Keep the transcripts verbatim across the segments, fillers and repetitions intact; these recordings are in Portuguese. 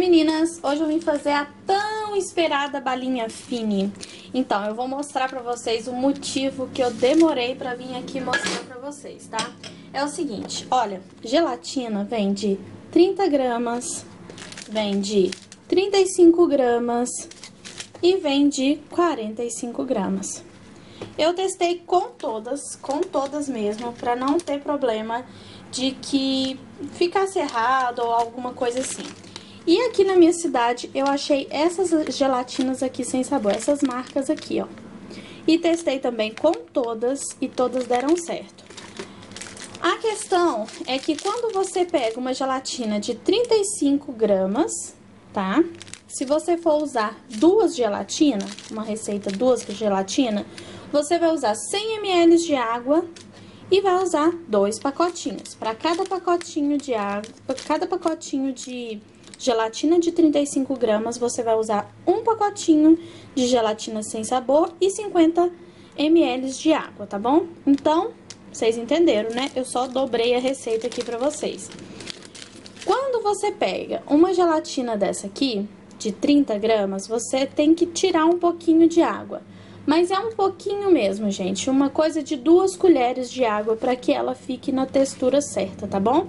meninas! Hoje eu vim fazer a tão esperada balinha Fini. Então, eu vou mostrar pra vocês o motivo que eu demorei pra vir aqui mostrar pra vocês, tá? É o seguinte, olha, gelatina vem de trinta gramas, vem de trinta e cinco gramas e vem de quarenta e cinco gramas. Eu testei com todas, com todas mesmo, pra não ter problema de que ficasse errado ou alguma coisa assim. E aqui na minha cidade eu achei essas gelatinas aqui sem sabor, essas marcas aqui, ó. E testei também com todas e todas deram certo. A questão é que quando você pega uma gelatina de trinta e cinco gramas, tá? Se você for usar duas gelatinas, uma receita duas gelatina, você vai usar cem mililitros de água e vai usar dois pacotinhos. Para cada pacotinho de água, para cada pacotinho de gelatina de trinta e cinco gramas, você vai usar um pacotinho de gelatina sem sabor e cinquenta mililitros de água, tá bom? Então, vocês entenderam, né? Eu só dobrei a receita aqui pra vocês. Quando você pega uma gelatina dessa aqui, de trinta gramas, você tem que tirar um pouquinho de água. Mas é um pouquinho mesmo, gente. Uma coisa de duas colheres de água para que ela fique na textura certa, tá bom?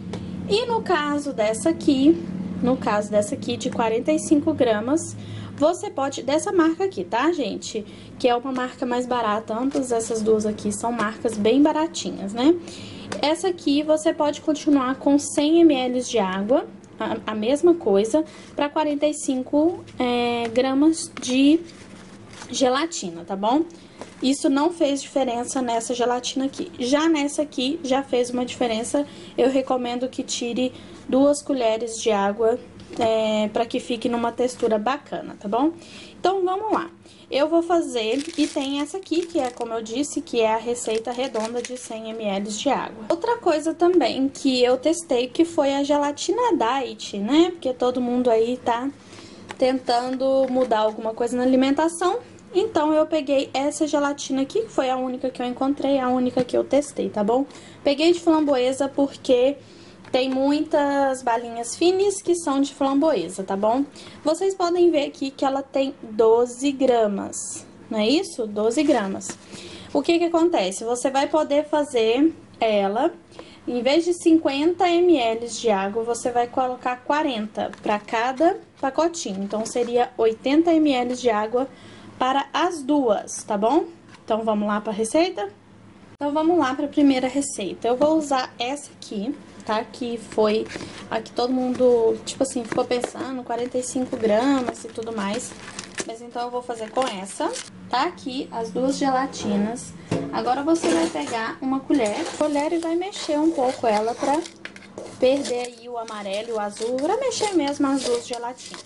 E no caso dessa aqui, no caso dessa aqui de quarenta e cinco gramas, você pode... Dessa marca aqui, tá, gente? Que é uma marca mais barata. Ambas essas duas aqui são marcas bem baratinhas, né? Essa aqui você pode continuar com cem mililitros de água, a, a mesma coisa, para quarenta e cinco é, gramas de gelatina, tá bom? Isso não fez diferença nessa gelatina aqui. Já nessa aqui, já fez uma diferença. Eu recomendo que tire duas colheres de água é, para que fique numa textura bacana, tá bom? Então, vamos lá. Eu vou fazer, e tem essa aqui, que é, como eu disse, que é a receita redonda de cem mililitros de água. Outra coisa também que eu testei, que foi a gelatina diet, né? Porque todo mundo aí tá tentando mudar alguma coisa na alimentação. Então, eu peguei essa gelatina aqui, que foi a única que eu encontrei, a única que eu testei, tá bom? Peguei de framboesa porque tem muitas balinhas finis que são de framboesa, tá bom? Vocês podem ver aqui que ela tem doze gramas, não é isso? doze gramas. O que que acontece? Você vai poder fazer ela, em vez de cinquenta mililitros de água, você vai colocar quarenta para cada pacotinho. Então, seria oitenta mililitros de água para as duas, tá bom? Então, vamos lá para a receita? Então, vamos lá para a primeira receita. Eu vou usar essa aqui, tá? Que foi a que todo mundo, tipo assim, ficou pensando, quarenta e cinco gramas e tudo mais. Mas então, eu vou fazer com essa. Tá aqui as duas gelatinas. Agora, você vai pegar uma colher, colher e vai mexer um pouco ela pra perder aí o amarelo e o azul, pra mexer mesmo as duas gelatinas.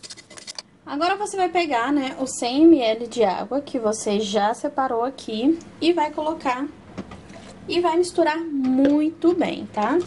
Agora, você vai pegar, né, os cem mililitros de água que você já separou aqui e vai colocar e vai misturar muito bem, tá?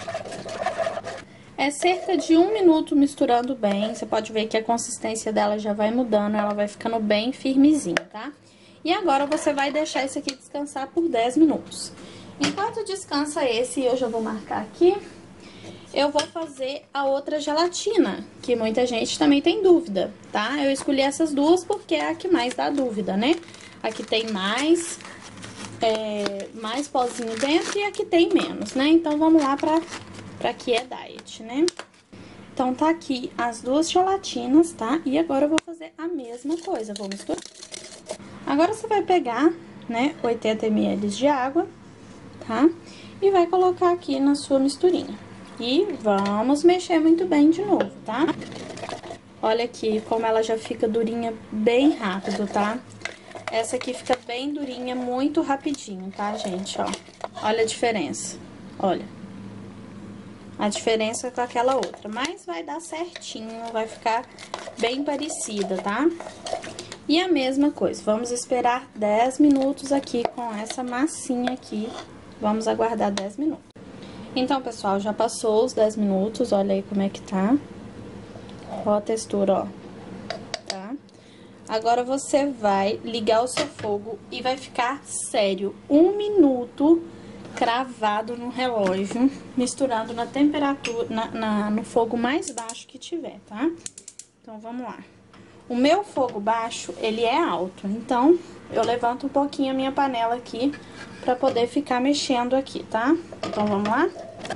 É cerca de um minuto misturando bem. Você pode ver que a consistência dela já vai mudando, ela vai ficando bem firmezinha, tá? E agora, você vai deixar esse aqui descansar por dez minutos. Enquanto descansa esse, eu já vou marcar aqui, eu vou fazer a outra gelatina, que muita gente também tem dúvida, tá? Eu escolhi essas duas porque é a que mais dá dúvida, né? A que tem mais, é, mais pozinho dentro e a que tem menos, né? Então, vamos lá pra, pra que é diet, né? Então, tá aqui as duas gelatinas, tá? E agora eu vou fazer a mesma coisa, vou misturar. Agora, você vai pegar, né, oitenta mililitros de água, tá? E vai colocar aqui na sua misturinha. E vamos mexer muito bem de novo, tá? Olha aqui como ela já fica durinha bem rápido, tá? Essa aqui fica bem durinha muito rapidinho, tá, gente? Ó, olha a diferença, olha. A diferença com aquela outra, mas vai dar certinho, vai ficar bem parecida, tá? E a mesma coisa, vamos esperar dez minutos aqui com essa massinha aqui, vamos aguardar dez minutos. Então, pessoal, já passou os dez minutos, olha aí como é que tá. Ó a textura, ó, tá? Agora, você vai ligar o seu fogo e vai ficar sério, um minuto cravado no relógio, misturando na temperatura, na, na, no fogo mais baixo que tiver, tá? Então, vamos lá. O meu fogo baixo, ele é alto, então, eu levanto um pouquinho a minha panela aqui pra poder ficar mexendo aqui, tá? Então, vamos lá?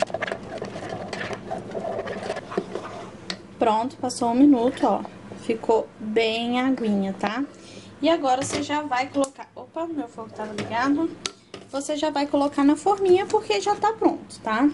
Pronto, passou um minuto, ó. Ficou bem aguinha, tá? E agora, você já vai colocar... Opa, meu fogo tava ligado. Você já vai colocar na forminha, porque já tá pronto, tá?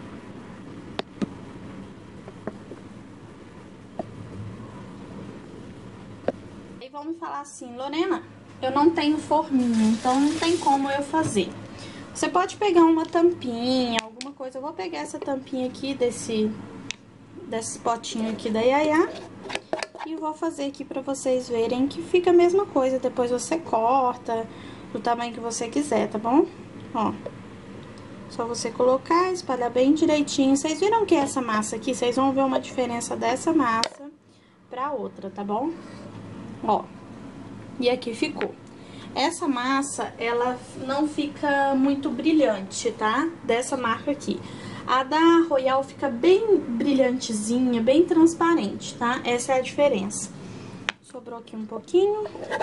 E vão me falar assim, Lorena, eu não tenho forminha, então não tem como eu fazer. Você pode pegar uma tampinha, alguma coisa. Eu vou pegar essa tampinha aqui desse, desse potinho aqui da Yaya. E vou fazer aqui pra vocês verem que fica a mesma coisa. Depois você corta do tamanho que você quiser, tá bom? Ó, só você colocar, espalhar bem direitinho. Vocês viram que essa massa aqui, vocês vão ver uma diferença dessa massa pra outra, tá bom? Ó, e aqui ficou. Essa massa, ela não fica muito brilhante, tá? Dessa marca aqui. A da Royal fica bem brilhantezinha, bem transparente, tá? Essa é a diferença. Sobrou aqui um pouquinho.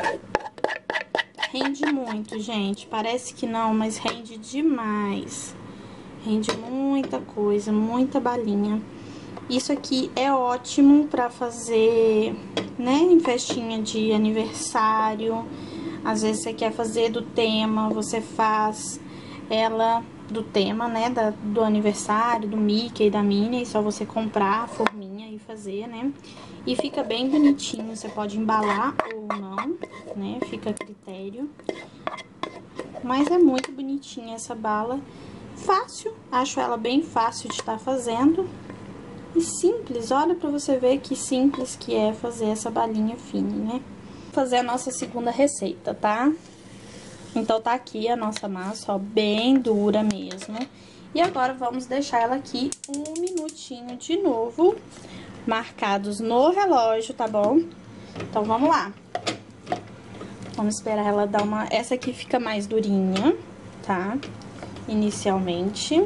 Rende muito, gente. Parece que não, mas rende demais. Rende muita coisa, muita balinha. Isso aqui é ótimo pra fazer, né, em festinha de aniversário. Às vezes você quer fazer do tema, você faz ela do tema, né, da, do aniversário, do Mickey e da Minnie. É só você comprar a forminha e fazer, né? E fica bem bonitinho, você pode embalar ou não, né? Fica a critério. Mas é muito bonitinha essa bala. Fácil, acho ela bem fácil de estar fazendo. E simples, olha pra você ver que simples que é fazer essa balinha fininha, né? Vou fazer a nossa segunda receita, tá? Então, tá aqui a nossa massa, ó, bem dura mesmo. E agora, vamos deixar ela aqui um minutinho de novo, marcados no relógio, tá bom? Então, vamos lá. Vamos esperar ela dar uma... Essa aqui fica mais durinha, tá? Inicialmente.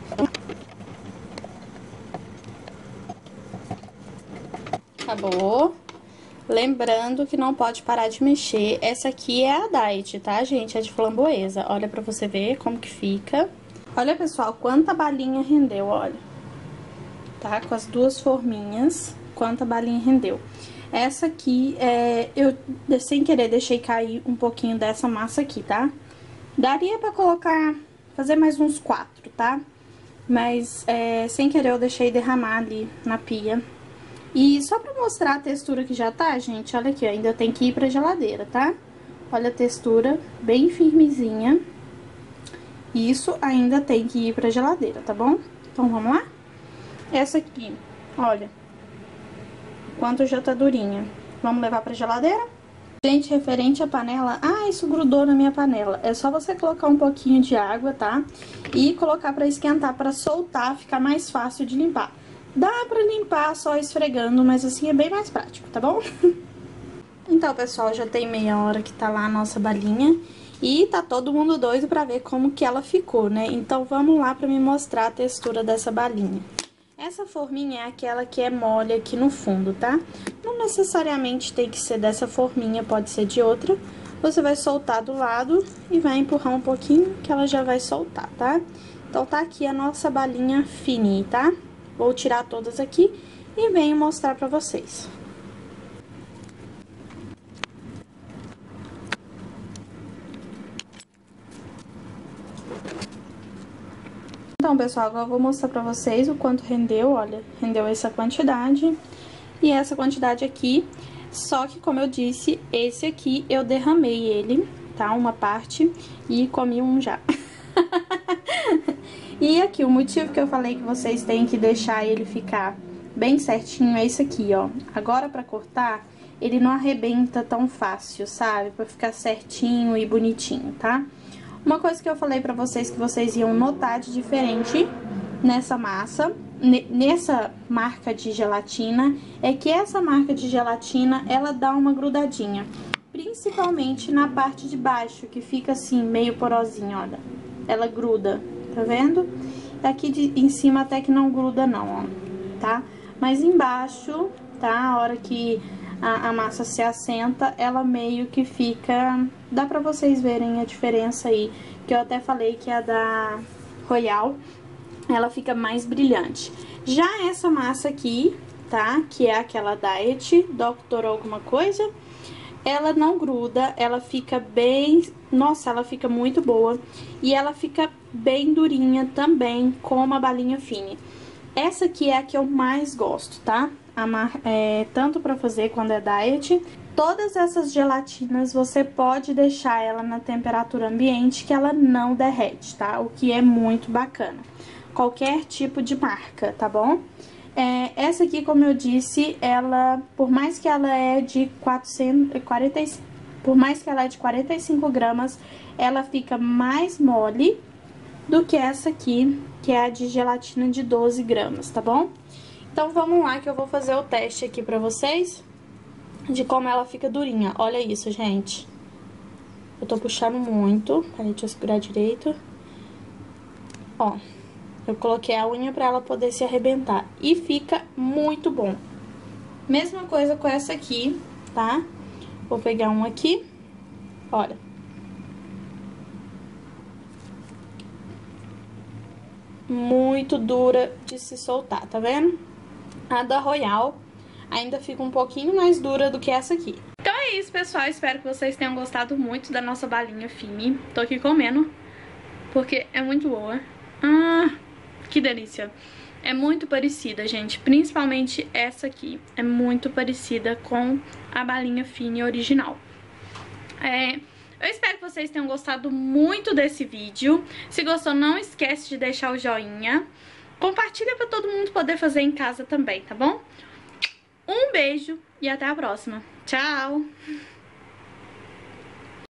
Acabou. Lembrando que não pode parar de mexer. Essa aqui é a Diet, tá, gente? É de framboesa. Olha pra você ver como que fica. Olha, pessoal, quanta balinha rendeu, olha. Tá? Com as duas forminhas, quanta balinha rendeu. Essa aqui, é, eu, sem querer, deixei cair um pouquinho dessa massa aqui, tá? Daria pra colocar, fazer mais uns quatro, tá? Mas, é, sem querer, eu deixei derramar ali na pia. E só pra mostrar a textura que já tá, gente, olha aqui, ó, ainda tem que ir pra geladeira, tá? Olha a textura, bem firmezinha. Isso ainda tem que ir pra geladeira, tá bom? Então, vamos lá? Essa aqui, olha, quanto já tá durinha. Vamos levar pra geladeira? Gente, referente à panela, ah, isso grudou na minha panela. É só você colocar um pouquinho de água, tá? E colocar pra esquentar, pra soltar, ficar mais fácil de limpar. Dá pra limpar só esfregando, mas assim é bem mais prático, tá bom? Então, pessoal, já tem meia hora que tá lá a nossa balinha. E tá todo mundo doido pra ver como que ela ficou, né? Então, vamos lá pra me mostrar a textura dessa balinha. Essa forminha é aquela que é mole aqui no fundo, tá? Não necessariamente tem que ser dessa forminha, pode ser de outra. Você vai soltar do lado e vai empurrar um pouquinho que ela já vai soltar, tá? Então, tá aqui a nossa balinha fininha, tá? Vou tirar todas aqui e venho mostrar pra vocês. Então, pessoal, agora eu vou mostrar pra vocês o quanto rendeu, olha, rendeu essa quantidade e essa quantidade aqui. Só que, como eu disse, esse aqui eu derramei ele, tá? Uma parte e comi um já. E aqui, o motivo que eu falei que vocês têm que deixar ele ficar bem certinho é isso aqui, ó. Agora, pra cortar, ele não arrebenta tão fácil, sabe? Pra ficar certinho e bonitinho, tá? Uma coisa que eu falei pra vocês que vocês iam notar de diferente nessa massa, nessa marca de gelatina, é que essa marca de gelatina, ela dá uma grudadinha. Principalmente na parte de baixo, que fica assim, meio porosinho, olha. Ela gruda, tá vendo? Aqui de, em cima até que não gruda não, ó, tá? Mas embaixo, tá? A hora que a, a massa se assenta, ela meio que fica... Dá pra vocês verem a diferença aí, que eu até falei que a da Royal, ela fica mais brilhante. Já essa massa aqui, tá? Que é aquela Diet, doutor alguma coisa, ela não gruda, ela fica bem... Nossa, ela fica muito boa. E ela fica bem durinha também, como a balinha fine. Essa aqui é a que eu mais gosto, tá? A mar... é, tanto pra fazer quando é diet. Todas essas gelatinas, você pode deixar ela na temperatura ambiente, que ela não derrete, tá? O que é muito bacana. Qualquer tipo de marca, tá bom? É, essa aqui, como eu disse, ela, por mais que ela é de quatrocentos e quarenta, por mais que ela é de quarenta e cinco gramas, ela fica mais mole do que essa aqui, que é a de gelatina de doze gramas, tá bom? Então, vamos lá que eu vou fazer o teste aqui pra vocês de como ela fica durinha. Olha isso, gente. Eu tô puxando muito. Peraí, deixa eu segurar direito. Ó, eu coloquei a unha pra ela poder se arrebentar. E fica muito bom. Mesma coisa com essa aqui, tá? Vou pegar um aqui. Olha. Muito dura de se soltar, tá vendo? A da Royal ainda fica um pouquinho mais dura do que essa aqui. Então é isso, pessoal. Espero que vocês tenham gostado muito da nossa balinha fine. Tô aqui comendo, porque é muito boa. Ah, que delícia. É muito parecida, gente. Principalmente essa aqui. É muito parecida com a balinha fine original. É... Eu espero que vocês tenham gostado muito desse vídeo. Se gostou, não esquece de deixar o joinha. Compartilha pra todo mundo poder fazer em casa também, tá bom? Um beijo e até a próxima. Tchau!